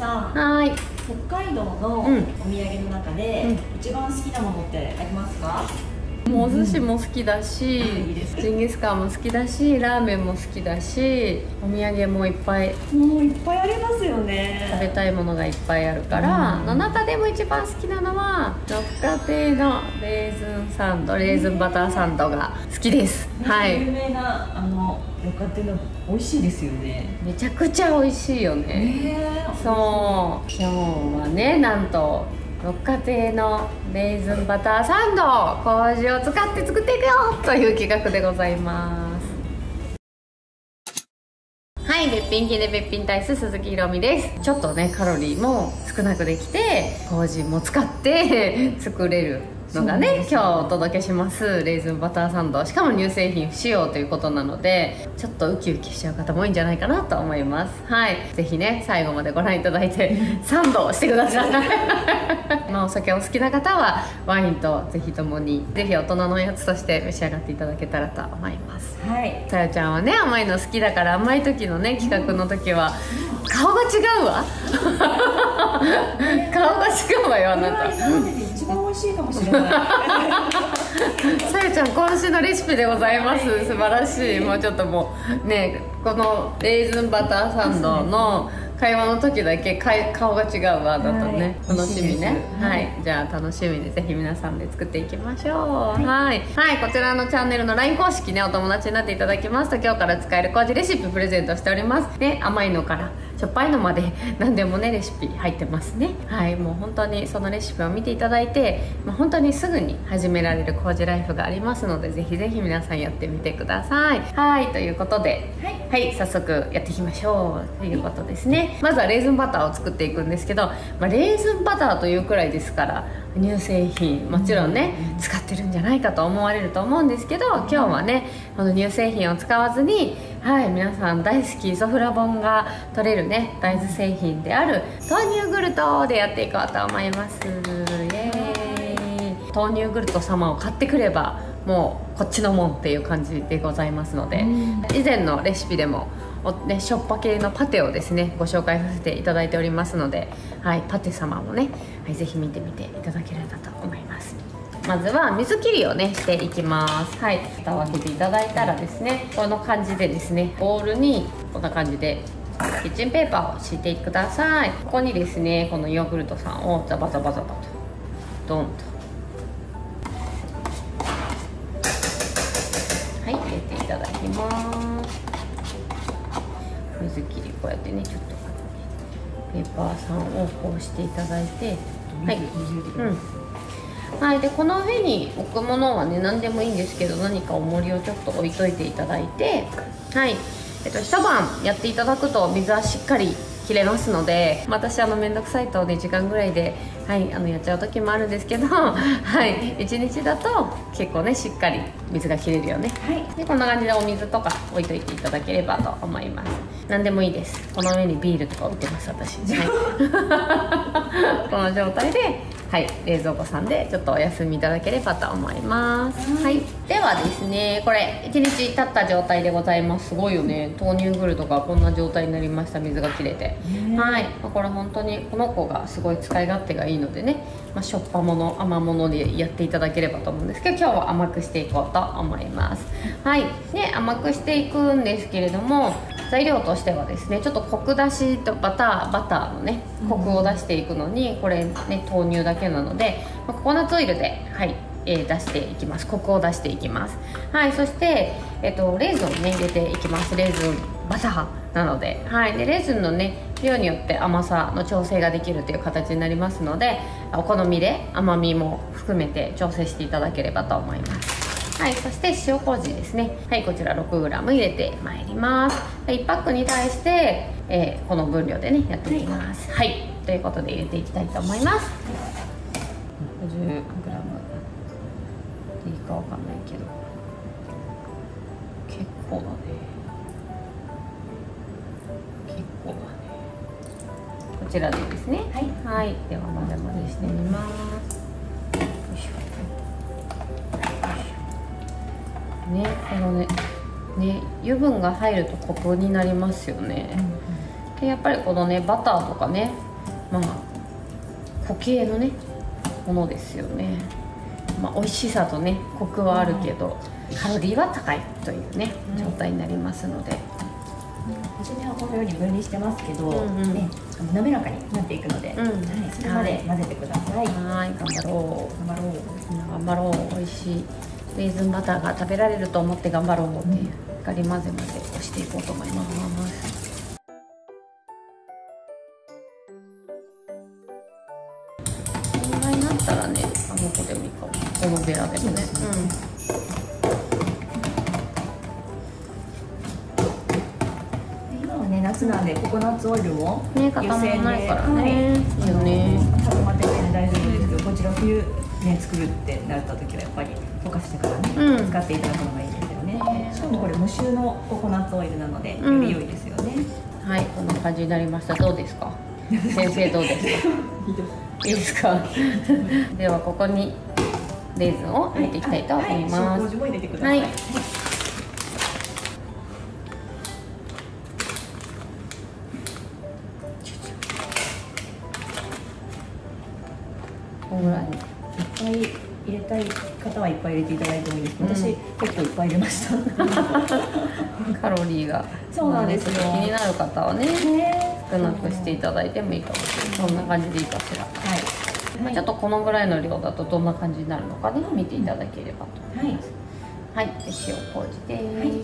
さん。 はい。 北海道のお土産の中で、一番好きなものってありますか？ もうお寿司も好きだし、ジンギスカンも好きだし、ラーメンも好きだし、お土産もいっぱい、 もういっぱいありますよね。 食べたいものがいっぱいあるから、の中でも一番好きなのは六花亭のレーズンサンド、レーズンバターサンドが好きです。はい。 有名な六花亭の美味しいですよね。 めちゃくちゃ美味しいよね。そう、今日はね、なんと六花亭のレーズンバターサンド麹を使って作っていくよという企画でございます。はい、べっぴん金でべっぴん大使鈴木ひろみです。ちょっとねカロリーも少なくできて麹も使って作れるのがね、今日お届けしますレーズンバターサンド、しかも乳製品不使用ということなので、ちょっとウキウキしちゃう方も多いんじゃないかなと思います。はい、ぜひね最後までご覧いただいてサンドをしてくださいまあお酒お好きな方はワインとぜひともに、ぜひ大人のおやつとして召し上がっていただけたらと思います。はい、さよちゃんはね甘いの好きだから、甘い時のね企画の時は顔が違うわ顔が違うわよあなた。 一番美味しいかもしれないさやちゃん今週のレシピでございます。素晴らしい。もうちょっともうね、このレーズンバターサンドの会話の時だけ顔が違うわだとね、楽しみね。はい、じゃあ楽しみでぜひ皆さんで作っていきましょう。はい、こちらのチャンネルの LINE 公式ね、お友達になっていただきますと今日から使える麹レシピプレゼントしておりますね。甘いのからしょっぱいのまで何でもねレシピ入ってますね。はい、もう本当にそのレシピを見ていただいて、本当にすぐに始められる麹ライフがありますので、ぜひぜひ皆さんやってみてください。はい、ということで、はい、早速やっていきましょうということですね。まずはレーズンバターを作っていくんですけど、レーズンバターというくらいですから乳製品もちろんね使ってるんじゃないかと思われると思うんですけど、今日はねこの乳製品を使わずに、皆さん大好きイソフラボンが取れるね大豆製品である豆乳グルトでやっていこうと思います。イエーイ。豆乳グルト様を買ってくればもうこっちのもんっていう感じでございますので、以前のレシピでもしょっぱ系のパテをですねご紹介させていただいておりますので、パテ様もね、ぜひ見てみていただければと思います。まずは水切りをねしていきます。蓋を開けていただいたらですね、この感じでですねボウルにこんな感じでキッチンペーパーを敷いてください。ここにですねこのヨーグルトさんをザバザバザバとドンと入れていただきます。水切りこうやってねちょっとペーパーさんをこうしていただいて、でこの上に置くものはね何でもいいんですけど、何か重りをちょっと置いといていただいて、一晩やっていただくと水はしっかり切れますので、私めんどくさいと2時間ぐらいで、やっちゃう時もあるんですけど、1日だと結構ねしっかり水が切れるよね。でこんな感じでお水とか置いといていただければと思います。何でもいいです。この上にビールとか置いてます私。この状態で冷蔵庫さんでちょっとお休みいただければと思います。ではですね、これ1日経った状態でございます。すごいよね、豆乳グルトがこんな状態になりました。水が切れて、これ本当にこの子がすごい使い勝手がいいのでね、しょっぱもの甘ものでやっていただければと思うんですけど、今日は甘くしていこうと思います。甘くしていくんですけれども、材料としてはですねちょっとコク出しとバターのねコクを出していくのに、これね豆乳だけなのでココナッツオイルで出していきます。コクを出していきます。そして、レーズンをね入れていきます。レーズンバターなので、でレーズンのね量によって甘さの調整ができるという形になりますので、お好みで甘みも含めて調整していただければと思います。そして塩麹ですね、こちら 6g 入れてまいります。1パックに対して、この分量でねやっていきます。ということで入れていきたいと思います。 50g でいいかわかんないけど結構だね。こちらでいいですね。では混ぜ混ぜしてみます。よいしょね、このね油分が入るとコクになりますよね。でやっぱりこのねバターとかねまあ固形のねものですよね。まあ美味しさとねコクはあるけど、カロリーは高いというね状態になりますので、 初めはこのように分離してますけど、ね、滑らかになっていくので、それまで混ぜてください。 はい、頑張ろう頑張ろう。 頑張ろう。美味しいレーズンバターが食べられると思って頑張ろうっていうガリ混ぜ混ぜをしていこうと思います。このぐらいになったらね、ここでもいいかも。このベラでもね。 今はね、夏なんでココナッツオイルもね、固まらないからね。いいよね。 固まってないので大丈夫ですけど、こちら冬ね作るってなった時はやっぱり溶かしてからね、使っていただくのがいいですよね。しかもこれ無臭のココナッツオイルなのでより良いですよね。 はい、こんな感じになりました。どうですか？先生どうですか？いいですか？ではここにレーズンを入れていきたいと思います。 麹も入れてください。 このぐらい。 いっぱい入れたい方はいっぱい入れていただいてもいいです。私結構いっぱい入れました。 カロリーがそうなんですよ。 気になる方はね、少なくしていただいてもいいかもしれない。そんな感じでいいかしら。まあちょっとこのぐらいの量だとどんな感じになるのかね、見ていただければと思います。はい、で塩麹です。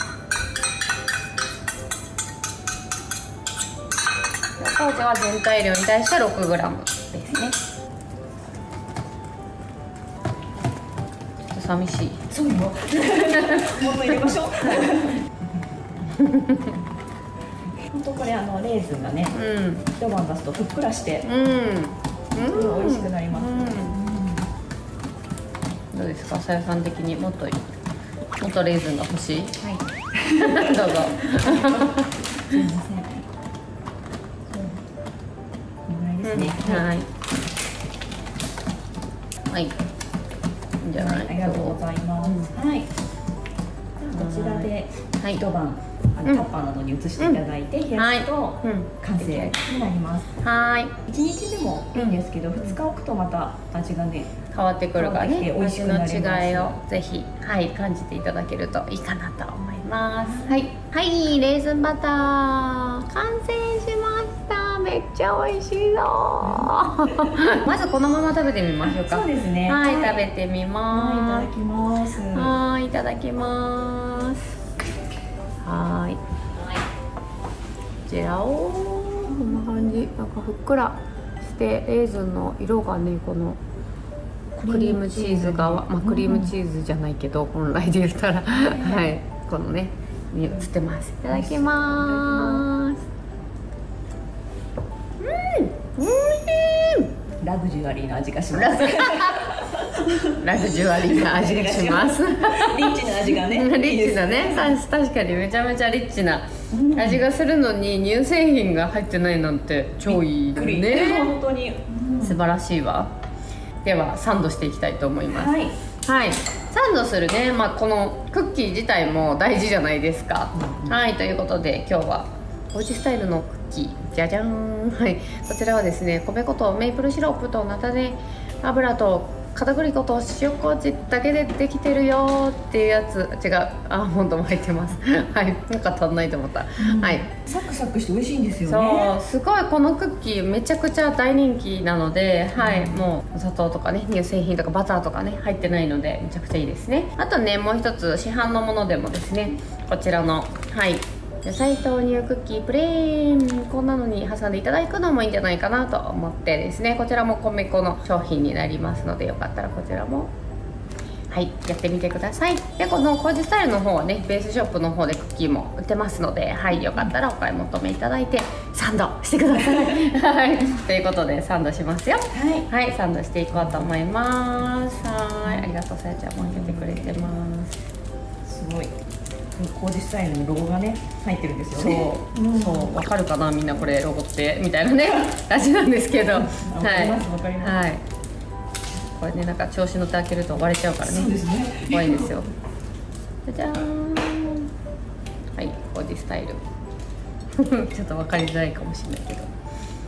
塩麹は全体量に対して 6g ですね。ちょっと寂しい。 そうよ。もっと入れましょう。本当これレーズンがね、一晩出すとふっくらして、美味しくなります。 どうですか、さやさん的にもっとレーズンが欲しい？はい。どうぞ。 すみません。このぐらいですね。 はい。はい。じゃあ、 ありがとうございます。はい。こちらで一晩タッパーなどに移していただいて冷やすと完成になります。はい。1日でもいいんですけど、2日置くとまた味がね変わってくるからね、 味の違いをぜひ感じていただけるといいかなと思います。はいはい、レーズンバター完成しました。めっちゃ美味しいぞ。まずこのまま食べてみましょうか。 そうですね。 はい、食べてみます。 いただきます。 はい、いただきます。はい、こちらをこんな感じ、なんかふっくらしてレーズンの色がね、このクリームチーズが、まあクリームチーズじゃないけど、本来で言ったらはい、このねに映ってます。いただきます。 ラグジュアリーな味がします。 ラグジュアリーな味がします。 リッチな味がね。 リッチなね、確かにめちゃめちゃリッチな味がするのに乳製品が入ってないなんて超いいね。 本当に素晴らしいわ。ではサンドしていきたいと思います。はい、サンドするね、まあこのクッキー自体も大事じゃないですか。はい、ということで今日はおうちスタイルのクッキーじゃじゃん。はい、こちらはですね、米粉とメープルシロップと菜種油と片栗粉と塩麹だけでできてるよっていうやつ。違う、アーモンドも入ってます。はい、なんか足んないと思った。はい、 サクサクして美味しいんですよね。 そう、すごいこのクッキーめちゃくちゃ大人気なので、はい、もうお砂糖とかね、乳製品とかバターとかね入ってないのでめちゃくちゃいいですね。あとね、もう一つ市販のものでもですね、こちらの野菜豆乳クッキープレーン、こんなのに挟んでいただくのもいいんじゃないかなと思ってですね、こちらも米粉の商品になりますので、よかったらこちらもやってみてください。で、このコージスタイルの方はね、ベースショップの方でクッキーも売ってますので、よかったらお買い求めいただいてサンドしてください。はい、ということでサンドしますよ。はい、サンドしていこうと思います。はい、ありがとう、さやちゃんも開けてくれてます。 すごいコージスタイルのロゴがね入ってるんですよね。 そう、わかるかな、みんなこれロゴってみたいなね感じなんですけど、わかります、わかります。 これね、なんか調子乗って開けると割れちゃうからね。 そうですね。 怖いんですよ。じゃじゃーん。はい、コージスタイル。ちょっとわかりづらいかもしれないけど。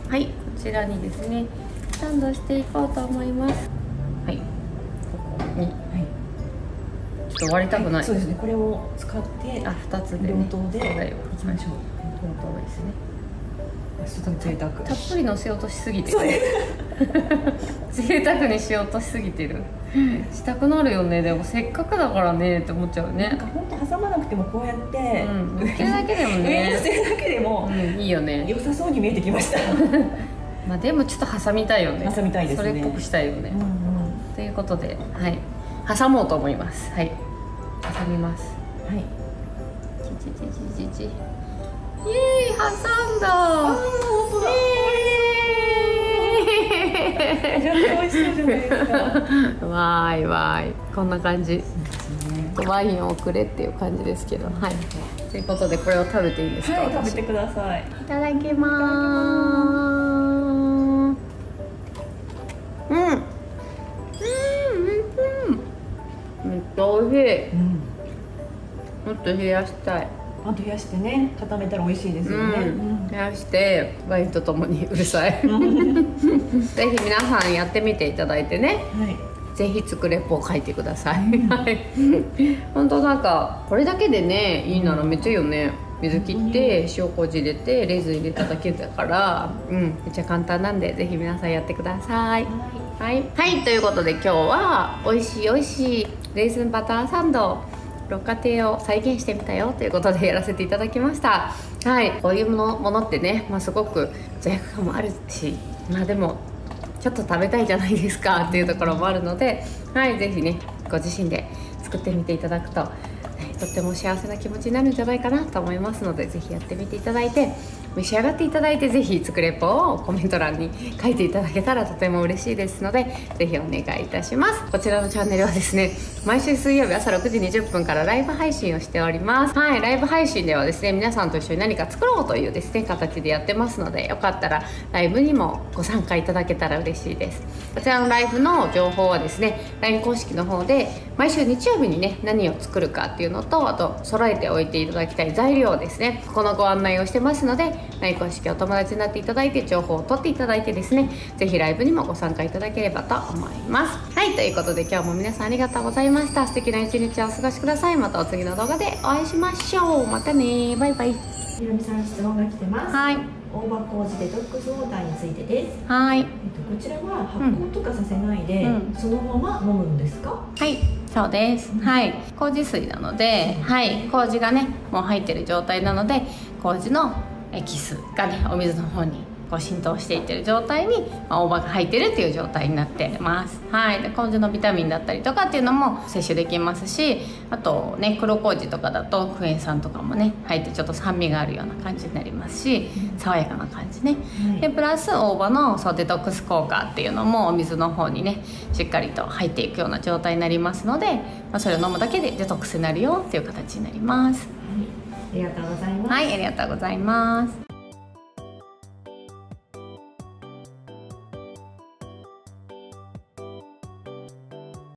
はい、こちらにですねサンドしていこうと思います。はい、ここに、はい、ちょっと割りたくない、はい、 そうですね、これを使って 2つでね、 両刀でいきましょう。両刀ですね。ちょっと贅沢。 たっぷりのせようとしすぎてる。贅沢にしようとしすぎてる。したくなるよね。でもせっかくだからねって思っちゃうね。 なんか本当挟まなくてもこうやって、 乗せるだけでもね。 上に乗せるだけでも、 いいよね。 良さそうに見えてきました。 まあでもちょっと挟みたいよね。 挟みたいですね。 それっぽくしたいよね。ということで、はい、挟もうと思います。はい、挟みます。はい。イエーイ、挟んだ。 本当だ。めちゃくちゃ美味しそうじゃないですか。 わーいわーい、こんな感じ。ワインをくれっていう感じですけど、はい。ということでこれを食べていいですか？ はい、食べてください。 いただきまーす。めっちゃ美味しい。もっと冷やしたい。 あと冷やしてね、固めたら美味しいですよね。 冷やしてワインとともにうるさい。ぜひ皆さんやってみていただいてね。はい、ぜひ作レポを書いてください。はい。本当なんかこれだけでねいいならめっちゃいいよね。水切って塩麹入れてレーズン入れただけだから、めっちゃ簡単なんでぜひ皆さんやってください。はい、はい、ということで今日は美味しいレーズンバターサンド六花亭を再現してみたよということでやらせていただきました。はい、こういうものってね、すごく罪悪感もあるし、でもちょっと食べたいじゃないですかっていうところもあるので、はい、ぜひねご自身で作ってみていただくと、とっても幸せな気持ちになるんじゃないかなと思いますので、ぜひやってみていただいて召し上がっていただいて、ぜひ作レポをコメント欄に書いていただけたらとても嬉しいですので、ぜひお願いいたします。こちらのチャンネルはですね、毎週水曜日朝6時20分からライブ配信をしております。はい、ライブ配信ではですね、皆さんと一緒に何か作ろうというですね形でやってますので、よかったらライブにもご参加いただけたら嬉しいです。こちらのライブの情報はですね LINE 公式の方で毎週日曜日にね何を作るかっていうのと、あと揃えておいていただきたい材料ですね、このご案内をしてますので、LINE 公式お友達になっていただいて情報を取っていただいてですね、ぜひライブにもご参加いただければと思います。はい、ということで今日も皆さんありがとうございました。素敵な一日をお過ごしください。またお次の動画でお会いしましょう。またね、バイバイ。 ひろみさん、質問が来てます。 はい。 大葉麹デトックスウォーターについてです。 はい。 こちらは発酵とかさせないで、そのまま飲むんですか？ はい、そうです。はい、麹水なので、はい、麹がねもう入ってる状態なので、麹のエキスがねお水の方にこう浸透していってる状態に、大葉が入ってるっていう状態になってます。はい、で麹のビタミンだったりとかっていうのも摂取できますし、あとね黒麹とかだとクエン酸とかもね入ってちょっと酸味があるような感じになりますし、爽やかな感じね、でプラス大葉のデトックス効果っていうのもお水の方にねしっかりと入っていくような状態になりますので、それを飲むだけでデトックスになるよっていう形になります。 ありがとうございます。 はい、ありがとうございます。